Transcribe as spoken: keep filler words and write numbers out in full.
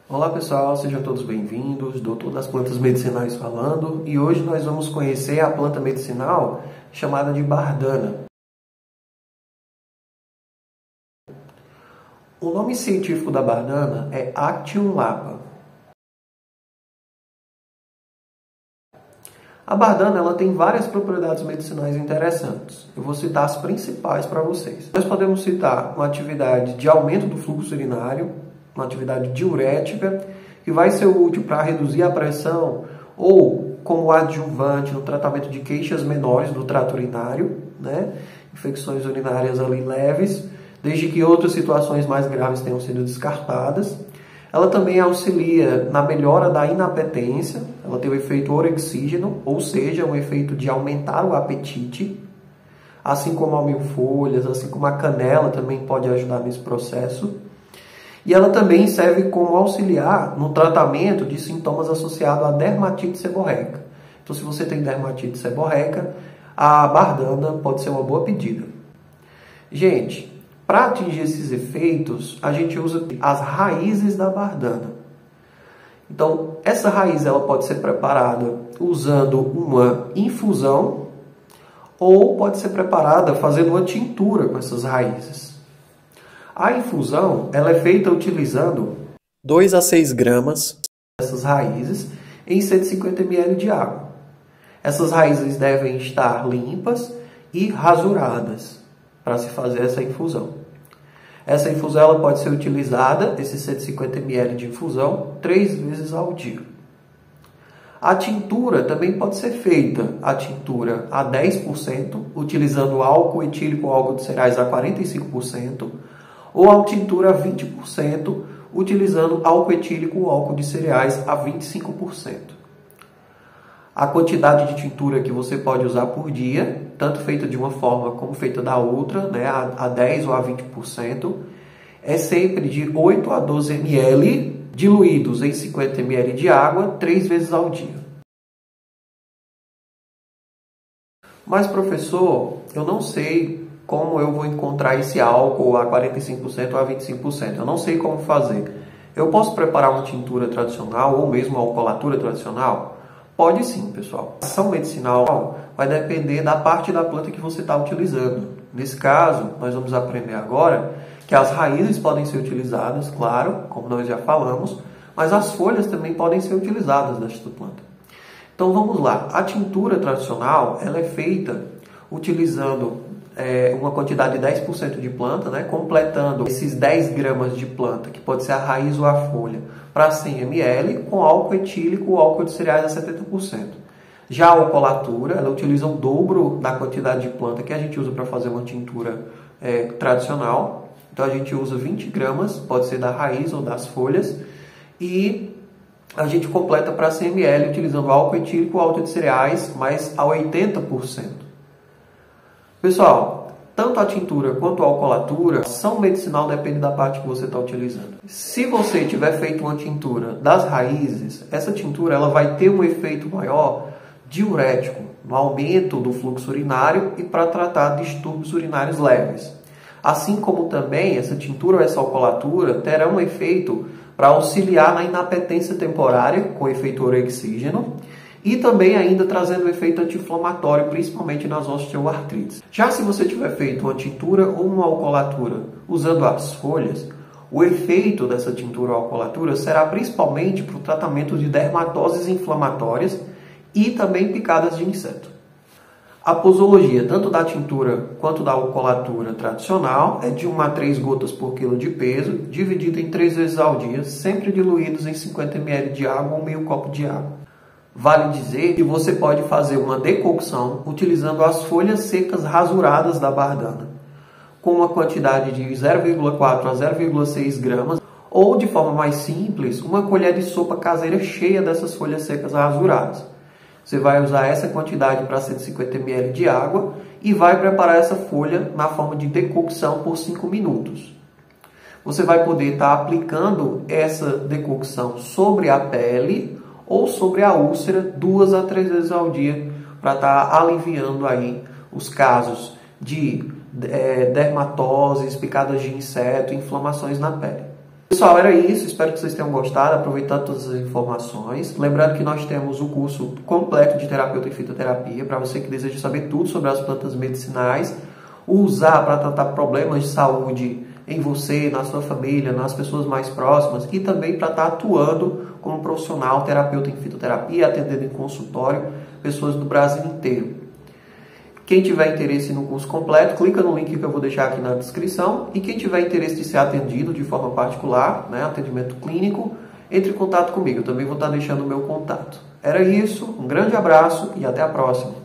Olá pessoal, sejam todos bem-vindos, doutor das plantas medicinais falando, e hoje nós vamos conhecer a planta medicinal chamada de bardana. O nome científico da bardana é Actium lapa. A bardana ela tem várias propriedades medicinais interessantes. Eu vou citar as principais para vocês. Nós podemos citar uma atividade de aumento do fluxo urinário, uma atividade diurética, que vai ser útil para reduzir a pressão ou como adjuvante no tratamento de queixas menores do trato urinário, né? Infecções urinárias ali leves, desde que outras situações mais graves tenham sido descartadas. Ela também auxilia na melhora da inapetência, ela tem o efeito orexígeno, ou seja, um efeito de aumentar o apetite, assim como a mil-folhas, assim como a canela também pode ajudar nesse processo. E ela também serve como auxiliar no tratamento de sintomas associados à dermatite seborreica. Então, se você tem dermatite seborreica, a bardana pode ser uma boa pedida. Gente, para atingir esses efeitos, a gente usa as raízes da bardana. Então, essa raiz ela pode ser preparada usando uma infusão ou pode ser preparada fazendo uma tintura com essas raízes. A infusão ela é feita utilizando dois a seis gramas dessas raízes em cento e cinquenta mililitros de água. Essas raízes devem estar limpas e rasuradas para se fazer essa infusão. Essa infusão ela pode ser utilizada, esses cento e cinquenta mililitros de infusão, três vezes ao dia. A tintura também pode ser feita, a tintura a dez por cento, utilizando álcool etílico ou álcool de cereais a quarenta e cinco por cento, ou a tintura a vinte por cento, utilizando álcool etílico ou álcool de cereais a vinte e cinco por cento. A quantidade de tintura que você pode usar por dia, tanto feita de uma forma como feita da outra, né, a dez ou a vinte por cento, é sempre de oito a doze mililitros, diluídos em cinquenta mililitros de água, três vezes ao dia. Mas, professor, eu não sei como eu vou encontrar esse álcool a quarenta e cinco por cento ou a vinte e cinco por cento. Eu não sei como fazer. Eu posso preparar uma tintura tradicional ou mesmo uma alcoolatura tradicional? Pode sim, pessoal. A ação medicinal vai depender da parte da planta que você está utilizando. Nesse caso, nós vamos aprender agora que as raízes podem ser utilizadas, claro, como nós já falamos, mas as folhas também podem ser utilizadas desta planta. Então vamos lá. A tintura tradicional ela é feita utilizando é, uma quantidade de dez por cento de planta, né, completando esses dez gramas de planta, que pode ser a raiz ou a folha, para cem mililitros, com álcool etílico ou álcool de cereais a setenta por cento. Já a alcoolatura, ela utiliza o dobro da quantidade de planta que a gente usa para fazer uma tintura é, tradicional. Então a gente usa vinte gramas, pode ser da raiz ou das folhas, e a gente completa para cem mililitros utilizando álcool etílico ou álcool de cereais, mas a oitenta por cento. Pessoal, tanto a tintura quanto a alcoolatura, a ação medicinal depende da parte que você está utilizando. Se você tiver feito uma tintura das raízes, essa tintura ela vai ter um efeito maior diurético, no aumento do fluxo urinário e para tratar distúrbios urinários leves. Assim como também essa tintura ou essa alcoolatura terá um efeito para auxiliar na inapetência temporária, com efeito orexígeno, e também ainda trazendo um efeito anti-inflamatório, principalmente nas osteoartrites. Já se você tiver feito uma tintura ou uma alcoolatura usando as folhas, o efeito dessa tintura ou alcoolatura será principalmente para o tratamento de dermatoses inflamatórias e também picadas de inseto. A posologia, tanto da tintura quanto da alcoolatura tradicional, é de uma a três gotas por quilo de peso, dividido em três vezes ao dia, sempre diluídos em cinquenta mililitros de água ou meio copo de água. Vale dizer que você pode fazer uma decocção utilizando as folhas secas rasuradas da bardana, com uma quantidade de zero vírgula quatro a zero vírgula seis gramas, ou de forma mais simples, uma colher de sopa caseira cheia dessas folhas secas rasuradas. Você vai usar essa quantidade para cento e cinquenta mililitros de água e vai preparar essa folha na forma de decocção por cinco minutos. Você vai poder estar aplicando essa decocção sobre a pele ou sobre a úlcera duas a três vezes ao dia para estar aliviando aí os casos de é, dermatoses, picadas de inseto, inflamações na pele. Pessoal, era isso. Espero que vocês tenham gostado, aproveitado todas as informações. Lembrando que nós temos o curso completo de terapeuta em fitoterapia, para você que deseja saber tudo sobre as plantas medicinais, usar para tratar problemas de saúde em você, na sua família, nas pessoas mais próximas, e também para estar atuando como profissional terapeuta em fitoterapia, atendendo em consultório pessoas do Brasil inteiro. Quem tiver interesse no curso completo, clica no link que eu vou deixar aqui na descrição. E quem tiver interesse de ser atendido de forma particular, né, atendimento clínico, entre em contato comigo. Eu também vou estar deixando o meu contato. Era isso, um grande abraço e até a próxima.